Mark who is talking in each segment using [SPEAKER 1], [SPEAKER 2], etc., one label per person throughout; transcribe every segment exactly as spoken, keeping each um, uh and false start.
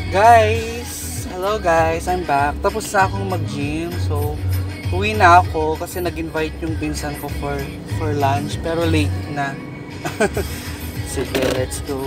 [SPEAKER 1] Guys! Hello guys, I'm back. Tapos na akong mag-gym. So, uwi na ako kasi nag-invite yung pinsan ko for for lunch. Pero late na. Sige, let's go.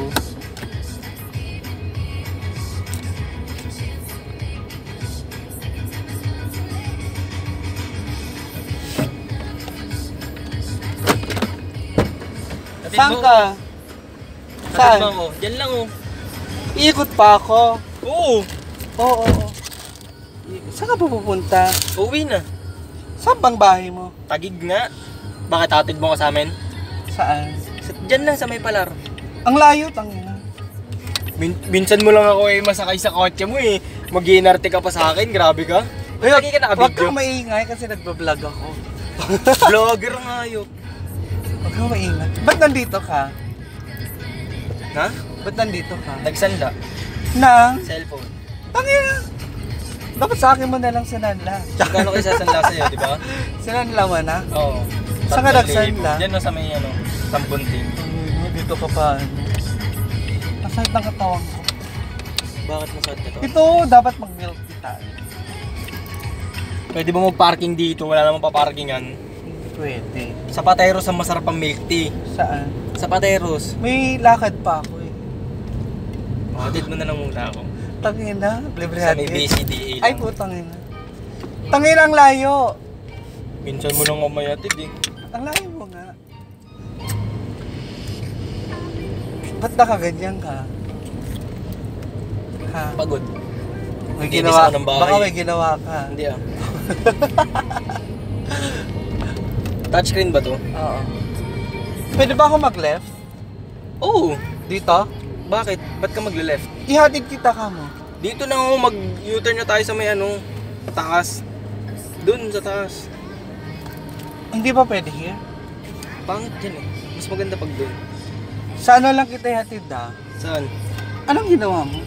[SPEAKER 1] Saan ka? Saan?
[SPEAKER 2] Ako. Diyan lang oh.
[SPEAKER 1] Iikot pa ako.
[SPEAKER 2] Oo.
[SPEAKER 1] Oo, oo. Saan ka pupunta?
[SPEAKER 2] Uwi na.
[SPEAKER 1] Saan bang bahay mo?
[SPEAKER 2] Tagig nga. Bakit hatid mo ka sa amin?
[SPEAKER 1] Saan?
[SPEAKER 2] Sa, diyan lang sa may palar.
[SPEAKER 1] Ang layo, tangina.
[SPEAKER 2] Min minsan mo lang ako eh masakay sa kotse mo eh. Mag-iinarte ka pa sa akin. Grabe ka.
[SPEAKER 1] Ay,
[SPEAKER 2] lagi ka
[SPEAKER 1] huwag
[SPEAKER 2] naka-video.
[SPEAKER 1] kang maingay kasi nagbablog ako.
[SPEAKER 2] Vlogger nga yun.
[SPEAKER 1] Huwag kang maingay. Ba't nandito ka?
[SPEAKER 2] Ha?
[SPEAKER 1] Ba't nandito ka?
[SPEAKER 2] Nagsanda.
[SPEAKER 1] Na?
[SPEAKER 2] Cellphone.
[SPEAKER 1] Tangina. Dapat sa akin mo na lang sinanla.
[SPEAKER 2] Gano'n kayo sasanda sa'yo, di ba?
[SPEAKER 1] Sinanla mo na?
[SPEAKER 2] Oo.
[SPEAKER 1] Saan ka nagsanda?
[SPEAKER 2] Diyan no, sa may ano, Tambunting.
[SPEAKER 1] Tangina, dito ka pa. Masakit ng katawan ko.
[SPEAKER 2] Bakit masakit ka to?
[SPEAKER 1] Ito, dapat mag-milk tea tayo.
[SPEAKER 2] Pwede ba mag-parking dito? Wala namang paparkingan.
[SPEAKER 1] Pwede.
[SPEAKER 2] Sa Pateros ang masarap ang milk tea.
[SPEAKER 1] Saan?
[SPEAKER 2] Sa Pateros.
[SPEAKER 1] May lakad pa ako eh.
[SPEAKER 2] Hatid mo na lang muna ako.
[SPEAKER 1] Tangina, libre
[SPEAKER 2] Sa may
[SPEAKER 1] hatid.
[SPEAKER 2] B C D A lang.
[SPEAKER 1] Ay po, tangina. Tangina ang layo.
[SPEAKER 2] Minsan mo lang ako may hatid eh.
[SPEAKER 1] Ang layo mo nga. Ba't nakaganyan ka? Ha?
[SPEAKER 2] Pagod.
[SPEAKER 1] May
[SPEAKER 2] Inis
[SPEAKER 1] ginawa,
[SPEAKER 2] ako ng bahay.
[SPEAKER 1] baka may ginawa ka.
[SPEAKER 2] Hindi ah. Touchscreen ba to?
[SPEAKER 1] Oo. Pwede ba ako mag-left?
[SPEAKER 2] Oo.
[SPEAKER 1] Dito?
[SPEAKER 2] Bakit? Ba't ka magle-left?
[SPEAKER 1] Ihatid kita ka mo.
[SPEAKER 2] Dito na ako mag-U-turn na tayo sa may ano, taas. Doon sa taas.
[SPEAKER 1] Hindi ba pwede here?
[SPEAKER 2] Pangit yan eh. Mas maganda pag doon.
[SPEAKER 1] Sa ano lang kita ihatid ah?
[SPEAKER 2] Saan?
[SPEAKER 1] Anong ginawa mo?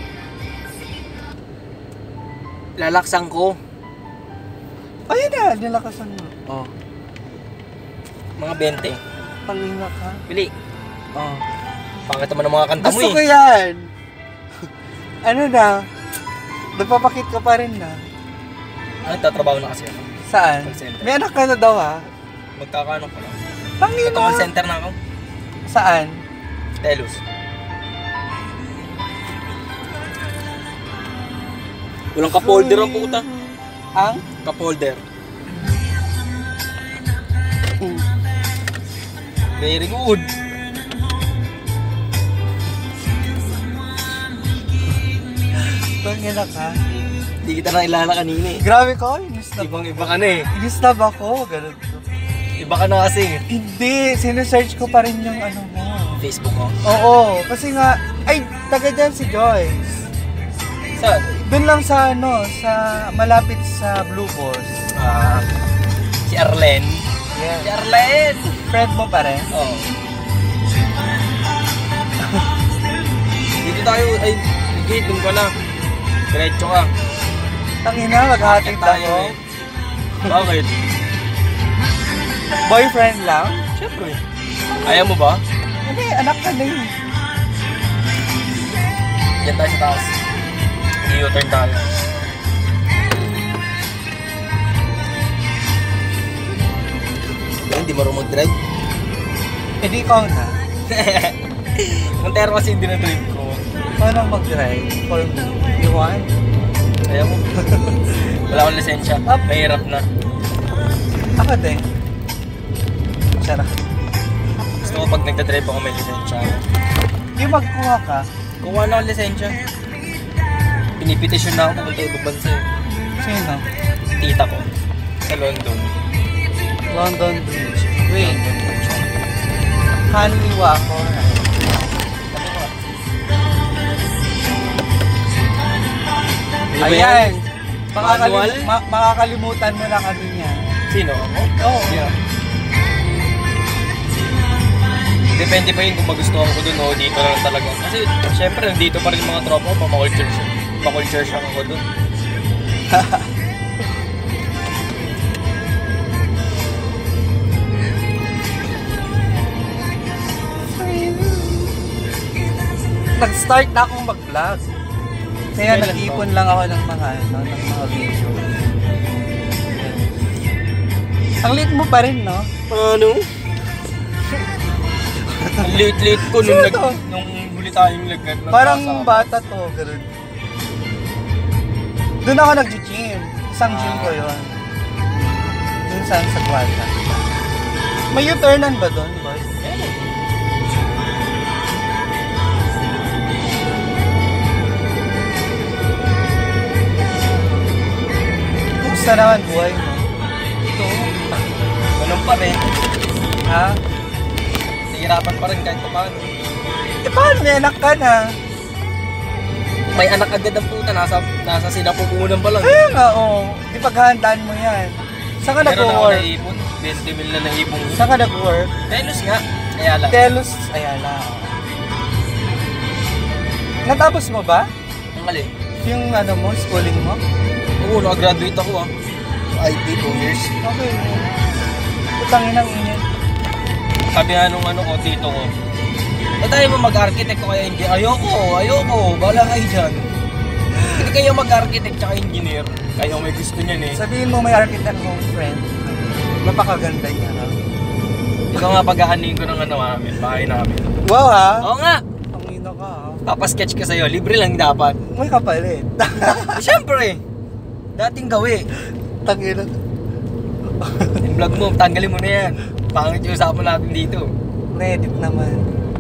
[SPEAKER 2] Lalaksan ko.
[SPEAKER 1] Ayun na, nilakasan mo. Oh.
[SPEAKER 2] Mga bente.
[SPEAKER 1] Pangina ka.
[SPEAKER 2] Pili.
[SPEAKER 1] Oh.
[SPEAKER 2] Pangit naman ang mga kanta mo
[SPEAKER 1] Gusto
[SPEAKER 2] eh.
[SPEAKER 1] ko yan. Ano na? Nagpapakit ka pa rin na.
[SPEAKER 2] Ay, tatrabaho na kasi ako.
[SPEAKER 1] Saan?
[SPEAKER 2] Call-center.
[SPEAKER 1] May anak ka na daw ha?
[SPEAKER 2] Magkakaano ko lang.
[SPEAKER 1] Pangina.
[SPEAKER 2] Ito call center na ako.
[SPEAKER 1] Saan?
[SPEAKER 2] Telos. Walang kapolder ang puta.
[SPEAKER 1] Ang?
[SPEAKER 2] Kapolder.
[SPEAKER 1] Hmm.
[SPEAKER 2] Very good.
[SPEAKER 1] Pangina ka.
[SPEAKER 2] Hindi kita na ilala kanina eh.
[SPEAKER 1] Grabe ko, inis na
[SPEAKER 2] Ibang iba ka na eh.
[SPEAKER 1] Inis na ba ako? Ganun to.
[SPEAKER 2] Iba ka na kasi.
[SPEAKER 1] Hindi, sinesearch ko pa rin yung ano mo.
[SPEAKER 2] Facebook ko.
[SPEAKER 1] Oo, kasi nga, ay, taga dyan si Joyce.
[SPEAKER 2] Saan?
[SPEAKER 1] Doon lang sa ano, sa malapit sa Blue Balls.
[SPEAKER 2] Ah, si Arlen.
[SPEAKER 1] Yeah.
[SPEAKER 2] Si Arlen!
[SPEAKER 1] Friend mo pa rin?
[SPEAKER 2] Oo. Dito tayo, ay, gate, dun ka na. Diretso ka.
[SPEAKER 1] Tangina, maghatid
[SPEAKER 2] Tayo
[SPEAKER 1] ako.
[SPEAKER 2] eh. Bakit?
[SPEAKER 1] Boyfriend lang?
[SPEAKER 2] Siyempre. Ayaw mo ba?
[SPEAKER 1] Hindi, anak ka na yun.
[SPEAKER 2] Diyan tayo sa taas. I-U-turn tayo. Hindi marunong mag-drive.
[SPEAKER 1] Eh di ikaw na.
[SPEAKER 2] Montero kasi hindi na drive ko.
[SPEAKER 1] Paano mag-drive? For me? You want?
[SPEAKER 2] Ayaw mo. Wala akong lisensya.
[SPEAKER 1] Up.
[SPEAKER 2] Mahirap na.
[SPEAKER 1] Ako din. Sarap.
[SPEAKER 2] Gusto ko pag nagdadrive ako may lisensya.
[SPEAKER 1] Yung magkuha ka,
[SPEAKER 2] Kuha na akong lisensya. Pinipetisyon na ako pupunta ibang bansa eh.
[SPEAKER 1] sino?
[SPEAKER 2] Si tita ko. Sa London.
[SPEAKER 1] London Bridge. Wait,
[SPEAKER 2] London Bridge.
[SPEAKER 1] kanliwa ako.
[SPEAKER 2] Di ba yan?
[SPEAKER 1] Ayan! Makakalim
[SPEAKER 2] Manual?
[SPEAKER 1] ma- makakalimutan mo na kami niya.
[SPEAKER 2] Sino? Ako?
[SPEAKER 1] Oo.
[SPEAKER 2] Yeah. Depende pa yun kung magustuhan ko dun o dito lang talaga. Kasi syempre nandito pa rin mga tropa ko, pa-culture siya. Pa-culture siya ako dun.
[SPEAKER 1] Nag-start na akong mag-vlog. Kaya
[SPEAKER 2] Kailan
[SPEAKER 1] nag-iipon lang ako ng mga, ano, ng mga video. Ang liit mo pa rin, no?
[SPEAKER 2] Ano? Ang late-late ko nung,
[SPEAKER 1] Sino
[SPEAKER 2] nag,
[SPEAKER 1] to?
[SPEAKER 2] nung huli tayong lagad.
[SPEAKER 1] Parang
[SPEAKER 2] nagkasama.
[SPEAKER 1] bata to, ganun. Doon ako nag-gym. Isang gym ko yun. Minsan sa Guarda. May U-turnan ba doon, boy? Kumusta naman buhay mo?
[SPEAKER 2] Ito. Ganun pa rin.
[SPEAKER 1] Ha?
[SPEAKER 2] Nahihirapan pa rin kahit paano.
[SPEAKER 1] Eh paano may anak ka na?
[SPEAKER 2] May anak agad ang puta. Nasa, nasa sinapupunan pa lang.
[SPEAKER 1] Kaya nga, oo. Di paghahandaan mo yan. Saan ka
[SPEAKER 2] Meron ako
[SPEAKER 1] nag-work?
[SPEAKER 2] naipon. twenty mil na naipon.
[SPEAKER 1] Saan ka nag-work?
[SPEAKER 2] Telos nga. Kaya lang.
[SPEAKER 1] Telos Ayala. Natapos mo ba?
[SPEAKER 2] Ang mali.
[SPEAKER 1] Yung ano mo, schooling mo?
[SPEAKER 2] Oo, nakagraduate ako ah. I T two years.
[SPEAKER 1] Okay. Putangin ang init.
[SPEAKER 2] Sabi nga nung ano ko, tito ko. Ba't tayo mo mag-architect o kaya hindi? Ayoko, ayoko. Bala kayo dyan. Hindi kayo mag-architect tsaka engineer. Kayo may gusto niyan eh.
[SPEAKER 1] Sabihin mo may architect akong friend. Napakaganda niya. Ha?
[SPEAKER 2] Ikaw nga pag-aanin ko ng ano namin, bahay namin.
[SPEAKER 1] Wow ha?
[SPEAKER 2] Oo nga.
[SPEAKER 1] Ang ino ka ha?
[SPEAKER 2] Papasketch ka sa'yo, libre lang dapat.
[SPEAKER 1] May kapalit.
[SPEAKER 2] Eh, Siyempre, dating gawi.
[SPEAKER 1] Tangina.
[SPEAKER 2] Yung vlog mo, tanggalin mo na yan. Pangit yung usapan natin dito.
[SPEAKER 1] Na-edit naman.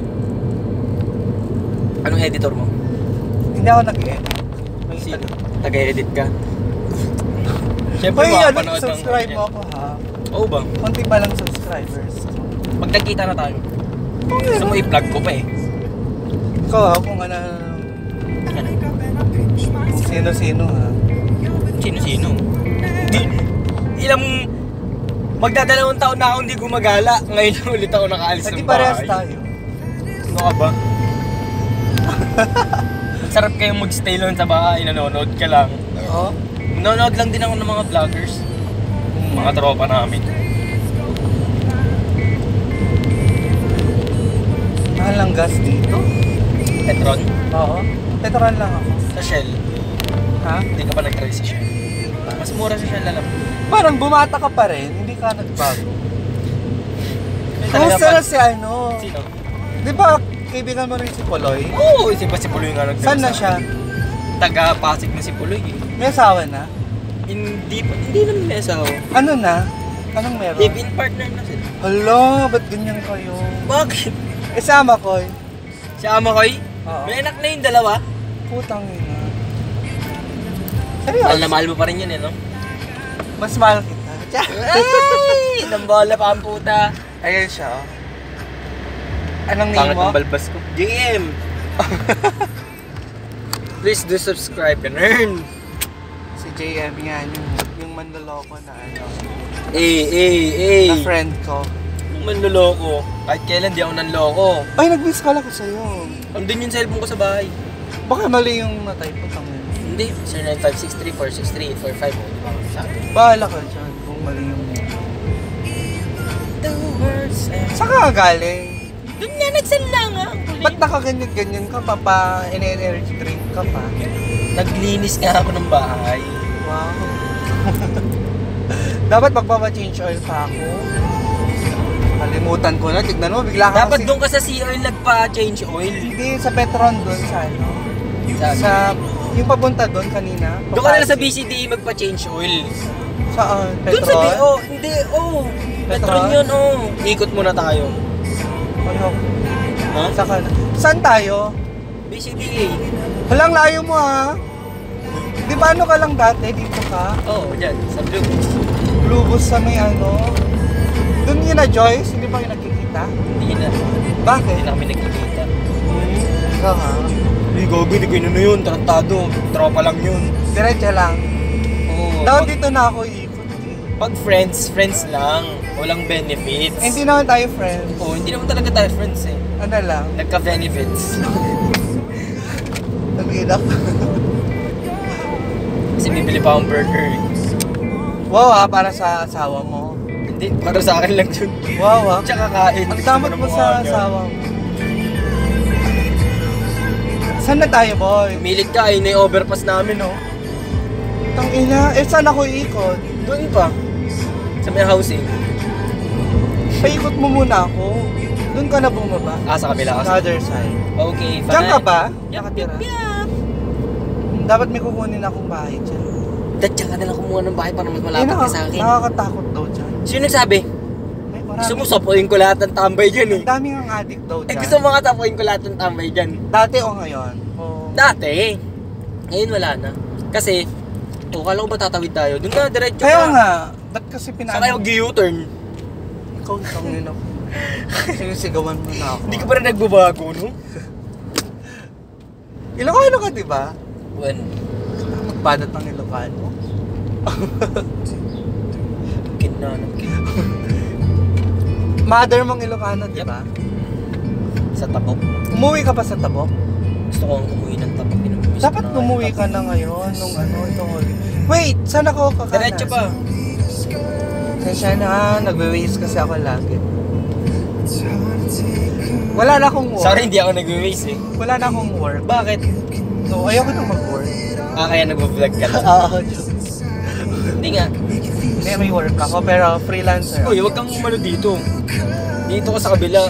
[SPEAKER 2] Anong editor mo?
[SPEAKER 1] Hindi ako nag-edit. May
[SPEAKER 2] Si
[SPEAKER 1] ano.
[SPEAKER 2] taga-edit ka? Siyempre,
[SPEAKER 1] Uy, ano,
[SPEAKER 2] makapanood ng-
[SPEAKER 1] subscribe mo ako ha?
[SPEAKER 2] Oo ba?
[SPEAKER 1] Konti pa lang subscribers.
[SPEAKER 2] Pag nagkita na tayo. Gusto mo i-plug ko pa eh.
[SPEAKER 1] Ikaw ha, kung ano,
[SPEAKER 2] Ano?
[SPEAKER 1] kung sino-sino ha.
[SPEAKER 2] Sino-sino? Di, ilang magdadalawang taon na ako hindi gumagala. Ngayon na ulit ako nakaalis
[SPEAKER 1] Hindi
[SPEAKER 2] ng
[SPEAKER 1] parehas
[SPEAKER 2] bahay.
[SPEAKER 1] tayo.
[SPEAKER 2] Ano ka ba? Sarap kayong magstay lang sa bahay, nanonood ka lang.
[SPEAKER 1] Oo.
[SPEAKER 2] Nanonood lang din ako ng mga vloggers. Mga tropa namin.
[SPEAKER 1] Mahal ng gas dito?
[SPEAKER 2] Petron?
[SPEAKER 1] Oo. Petron lang ako.
[SPEAKER 2] Sa Shell.
[SPEAKER 1] Ha?
[SPEAKER 2] Hindi ka pa nag-try sa Shell. Mas mura sa Shell alam.
[SPEAKER 1] Parang bumata ka pa rin, hindi ka nagbago.
[SPEAKER 2] Talaga
[SPEAKER 1] Kumusta
[SPEAKER 2] pa-
[SPEAKER 1] na si ano?
[SPEAKER 2] Sino?
[SPEAKER 1] Di ba kaibigan mo rin si Poloy?
[SPEAKER 2] Oo, oh, si ba si Puloy nga nagtira
[SPEAKER 1] Saan na
[SPEAKER 2] sa-
[SPEAKER 1] siya?
[SPEAKER 2] Taga-Pasig na si Puloy eh.
[SPEAKER 1] May asawa na?
[SPEAKER 2] Hindi pa, hindi naman may asawa.
[SPEAKER 1] Ano na? Anong meron?
[SPEAKER 2] Live-in partner na sila.
[SPEAKER 1] Hala, ba't ganyan kayo?
[SPEAKER 2] Bakit?
[SPEAKER 1] Eh, sama ko eh.
[SPEAKER 2] Si Ama Koy?
[SPEAKER 1] Oo.
[SPEAKER 2] May anak na yung dalawa.
[SPEAKER 1] Putang ina.
[SPEAKER 2] Mahal
[SPEAKER 1] Seryoso?
[SPEAKER 2] na mahal mo pa rin yun eh, no?
[SPEAKER 1] Mas mahal kita. Tsa.
[SPEAKER 2] Ay! Nambola pa ang puta.
[SPEAKER 1] Ayan siya oh. Anong name
[SPEAKER 2] Pangit
[SPEAKER 1] mo?
[SPEAKER 2] ang balbas ko. J M! Please do subscribe and earn.
[SPEAKER 1] Si J M yan, yung, yung manloloko na ano.
[SPEAKER 2] Eh, eh, eh.
[SPEAKER 1] Na friend ko.
[SPEAKER 2] Yung manloloko. Kahit kailan di ako nanloko.
[SPEAKER 1] Ay, nag-miss call ako sa'yo.
[SPEAKER 2] Andun yung cellphone ko sa bahay.
[SPEAKER 1] Baka mali yung natay ko tangin.
[SPEAKER 2] Hindi. zero nine five six three four six three eight four five. Di ba sa akin?
[SPEAKER 1] Bahala ka dyan kung mali yung...
[SPEAKER 2] The words and...
[SPEAKER 1] Saan ka galing?
[SPEAKER 2] Doon nga nagsala nga.
[SPEAKER 1] Ba't nakaganyan-ganyan ka pa pa? In-energy drink ka pa?
[SPEAKER 2] Naglinis nga ako ng bahay.
[SPEAKER 1] Wow. Dapat magpapa-change oil pa ako. Kalimutan ko na. Tignan mo, bigla ka
[SPEAKER 2] Dapat
[SPEAKER 1] kasi-
[SPEAKER 2] doon ka sa C oil nagpa-change oil.
[SPEAKER 1] Hindi, sa Petron doon sa ano.
[SPEAKER 2] Sa,
[SPEAKER 1] Sa... Yung papunta doon kanina.
[SPEAKER 2] doon ka na lang sa
[SPEAKER 1] Papasok.
[SPEAKER 2] B C D E magpa-change oil.
[SPEAKER 1] Saan?
[SPEAKER 2] Doon sa B,
[SPEAKER 1] Petron?
[SPEAKER 2] oh, hindi, oh.
[SPEAKER 1] Petron?
[SPEAKER 2] Petron yun, oh. Ikot muna tayo.
[SPEAKER 1] Ano?
[SPEAKER 2] Ha?
[SPEAKER 1] Saan? Saan tayo?
[SPEAKER 2] B C D E.
[SPEAKER 1] Walang layo mo ha. Di ba ano ka lang dati? Dito ka?
[SPEAKER 2] Oo, oh, dyan, sa blue.
[SPEAKER 1] Lubos sa may ano. Doon yun na Joyce, hindi ba yung nakikita?
[SPEAKER 2] Hindi na,
[SPEAKER 1] Bakit?
[SPEAKER 2] hindi na kami nagkikita.
[SPEAKER 1] Hmm, ikaw ha?
[SPEAKER 2] Hindi, gobi, hindi ko yun na yun, tratado. Tropa lang yun.
[SPEAKER 1] Diretso lang.
[SPEAKER 2] Oo.
[SPEAKER 1] Daw
[SPEAKER 2] Pag,
[SPEAKER 1] dito na ako ikot eh.
[SPEAKER 2] pag friends, friends lang. Walang benefits.
[SPEAKER 1] Eh, hindi naman tayo friends.
[SPEAKER 2] Oo, hindi naman talaga tayo friends eh.
[SPEAKER 1] Ano lang?
[SPEAKER 2] Nagka-benefits.
[SPEAKER 1] Nag-inak.
[SPEAKER 2] Kasi bibili pa akong burger eh.
[SPEAKER 1] Wow ha, para sa asawa mo.
[SPEAKER 2] Hindi, para sa akin lang yun.
[SPEAKER 1] Wow ha.
[SPEAKER 2] Tsaka kain.
[SPEAKER 1] Ang damot mo sa asawa mo. Saan na tayo, boy?
[SPEAKER 2] Milit ka, ayun na yung overpass namin, oh.
[SPEAKER 1] Tangina, eh saan ako iikot?
[SPEAKER 2] Doon pa. Sa may housing.
[SPEAKER 1] Paikot mo muna ako. Doon ka na bumaba.
[SPEAKER 2] Ah, sa kabila
[SPEAKER 1] Sa
[SPEAKER 2] kasi.
[SPEAKER 1] other side.
[SPEAKER 2] Okay, fine.
[SPEAKER 1] Diyan ka ba?
[SPEAKER 2] Diyan ka tira.
[SPEAKER 1] Dapat may kukunin akong bahay dyan.
[SPEAKER 2] Dad, diyan ka nalang kumuha ng bahay para mas
[SPEAKER 1] Eh,
[SPEAKER 2] malapit ka
[SPEAKER 1] naka-
[SPEAKER 2] sa akin.
[SPEAKER 1] Nakakatakot daw dyan.
[SPEAKER 2] Sino nagsabi?
[SPEAKER 1] May marami.
[SPEAKER 2] Gusto mo sapuin ko lahat ng tambay dyan eh.
[SPEAKER 1] Ang daming ang addict daw
[SPEAKER 2] Eh
[SPEAKER 1] dyan.
[SPEAKER 2] gusto mo nga sapuin ko lahat ng tambay dyan.
[SPEAKER 1] Dati o ngayon? Oh.
[SPEAKER 2] Dati. Ngayon wala na. Kasi, oh, kala ko ba tatawid tayo? Doon ka, diretso ka.
[SPEAKER 1] Kaya nga, ba't kasi
[SPEAKER 2] Saan
[SPEAKER 1] pinaano?
[SPEAKER 2] kayo mag-U-turn?
[SPEAKER 1] Ikaw ang tangin ako. Sinisigawan mo na ako.
[SPEAKER 2] Hindi ka pa rin nagbabago, no?
[SPEAKER 1] Ilocano ka, di ba?
[SPEAKER 2] When?
[SPEAKER 1] Magbadat ng Ilocano.
[SPEAKER 2] Kin na, ano, kin.
[SPEAKER 1] Mother mong Ilocano, di
[SPEAKER 2] Yep.
[SPEAKER 1] ba?
[SPEAKER 2] Sa Tabok.
[SPEAKER 1] Umuwi ka pa sa Tabok?
[SPEAKER 2] Gusto ko ang umuwi ng Tabok. Inumiss
[SPEAKER 1] Dapat
[SPEAKER 2] ko na nga
[SPEAKER 1] umuwi
[SPEAKER 2] yung
[SPEAKER 1] ka na ngayon nung ano, itong huli. Wait, saan ako
[SPEAKER 2] Tabok.
[SPEAKER 1] kakanan?
[SPEAKER 2] Diretso pa.
[SPEAKER 1] Kaya na, nagwe-waste kasi ako lagi. Wala na akong work.
[SPEAKER 2] Sorry, hindi ako nag-waste eh.
[SPEAKER 1] Wala na akong work.
[SPEAKER 2] Bakit?
[SPEAKER 1] So, ayoko nang mag-work.
[SPEAKER 2] Ah, kaya nag-vlog ka lang.
[SPEAKER 1] Oo.
[SPEAKER 2] Hindi nga.
[SPEAKER 1] Hindi, may work ako, pero freelancer.
[SPEAKER 2] Uy, huwag kang umano dito. Dito ka sa kabila.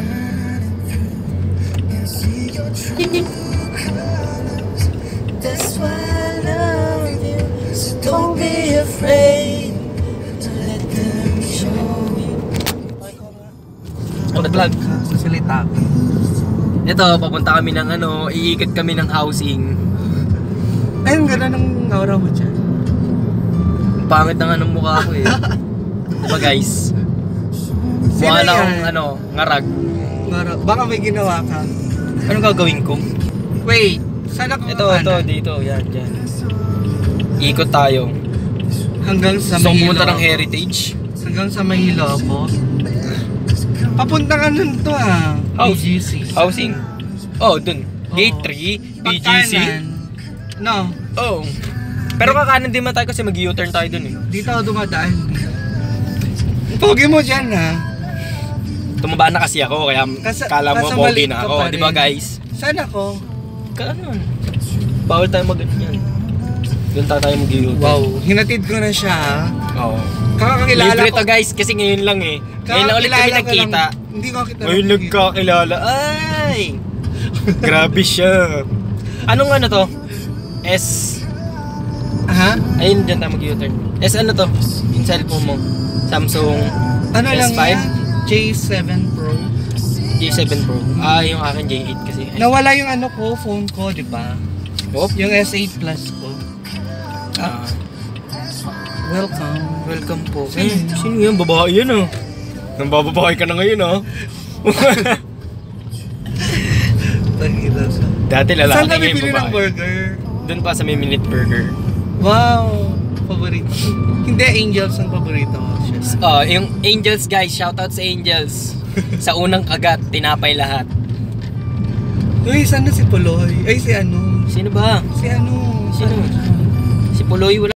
[SPEAKER 2] That's why I love you. So don't be afraid to let them show you.
[SPEAKER 1] Mag-vlog ka, sasalita ka.
[SPEAKER 2] Ito, papunta kami ng ano, iikot kami ng housing.
[SPEAKER 1] Ayun, gano'n ang naura mo dyan.
[SPEAKER 2] Ang pangit ng anong mukha ko eh. Diba guys?
[SPEAKER 1] Sino
[SPEAKER 2] Mukha lang
[SPEAKER 1] yan?
[SPEAKER 2] akong ano, ngarag.
[SPEAKER 1] Nara- Baka may ginawa ka.
[SPEAKER 2] Anong gagawin ko?
[SPEAKER 1] Wait, saan ako
[SPEAKER 2] Ito, ito, dito, yan, yan. Ikot tayo.
[SPEAKER 1] Hanggang sa
[SPEAKER 2] Gusto kong
[SPEAKER 1] Mahilo
[SPEAKER 2] pumunta ng
[SPEAKER 1] ako.
[SPEAKER 2] Heritage.
[SPEAKER 1] Hanggang sa Mahilo ako. Papunta ka nun to ah.
[SPEAKER 2] House.
[SPEAKER 1] B G C.
[SPEAKER 2] Housing. Oh, dun. Gate
[SPEAKER 1] Oo.
[SPEAKER 2] three, B G C.
[SPEAKER 1] Pagkanan. No,
[SPEAKER 2] Oh. Pero kakanan din man tayo kasi mag-U-turn tayo dun eh.
[SPEAKER 1] dito ako dumadaan. Ang pogi mo dyan ha.
[SPEAKER 2] Tumaba na kasi ako kaya
[SPEAKER 1] Kas-
[SPEAKER 2] kala mo
[SPEAKER 1] kas-
[SPEAKER 2] pogi
[SPEAKER 1] maliit
[SPEAKER 2] na
[SPEAKER 1] ka
[SPEAKER 2] ako,
[SPEAKER 1] pa
[SPEAKER 2] di ba
[SPEAKER 1] rin.
[SPEAKER 2] guys?
[SPEAKER 1] Saan ako?
[SPEAKER 2] Kanon. Bawal tayo mag-ganyan. Doon tayo mag-U-turn.
[SPEAKER 1] Wow, hinatid ko na siya ha.
[SPEAKER 2] Oo.
[SPEAKER 1] Kakakilala
[SPEAKER 2] Libre
[SPEAKER 1] ko.
[SPEAKER 2] to guys kasi ngayon lang eh. Ngayon lang ulit kami
[SPEAKER 1] Kakakilala ko
[SPEAKER 2] nagkita.
[SPEAKER 1] lang. Hindi ko kita
[SPEAKER 2] Ngayon
[SPEAKER 1] nakikita.
[SPEAKER 2] nagkakilala. Ay! Grabe siya. Anong ano to? S...
[SPEAKER 1] Ha?
[SPEAKER 2] Ayun, dyan tayo mag-U-turn. S ano to? Yung cellphone mo. Samsung
[SPEAKER 1] Ano lang
[SPEAKER 2] S five?
[SPEAKER 1] yan? J seven Pro.
[SPEAKER 2] J seven Pro. Ah, yung akin J eight kasi.
[SPEAKER 1] Nawala yung ano ko, phone ko, di ba?
[SPEAKER 2] Oh?
[SPEAKER 1] Yung S eight Plus ko.
[SPEAKER 2] Ah,
[SPEAKER 1] Welcome.
[SPEAKER 2] welcome po.
[SPEAKER 1] Sino?
[SPEAKER 2] Eh, sino yan? Babae yan ah. Nang bababae ka na ngayon ah.
[SPEAKER 1] Tangina sa.
[SPEAKER 2] Dati lalaki
[SPEAKER 1] Saan ka
[SPEAKER 2] ngayon
[SPEAKER 1] bibili ng
[SPEAKER 2] babae.
[SPEAKER 1] burger?
[SPEAKER 2] Doon pa sa may Minute Burger.
[SPEAKER 1] Wow! Paborito. Hindi, Angels ang paborito ko. Siya.
[SPEAKER 2] Ah, yung Angels guys, shoutout sa Angels. Sa unang kagat, tinapay lahat.
[SPEAKER 1] Uy, saan na si Puloy? Ay, si ano?
[SPEAKER 2] Sino ba?
[SPEAKER 1] Si ano?
[SPEAKER 2] Sino? Si Puloy wala.